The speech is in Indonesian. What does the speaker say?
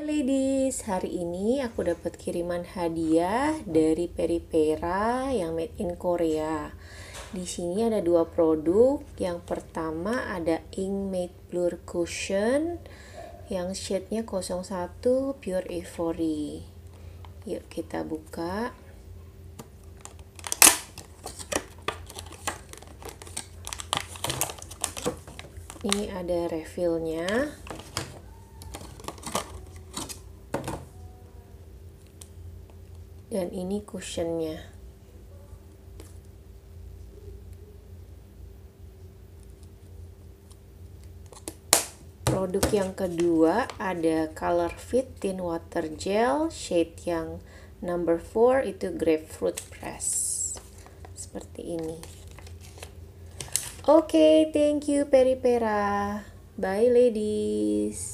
Ladies, hari ini aku dapat kiriman hadiah dari Peripera yang made in Korea. Di sini ada dua produk. Yang pertama ada Ink Matte Blur Cushion yang shade-nya 01 Pure Ivory. Yuk kita buka. Ini ada refillnya. Dan ini cushionnya. Produk yang kedua ada Color Fit Thin Water Gel shade yang number 4 itu Grapefruit Press. Seperti ini. Oke, thank you Peripera. Bye ladies.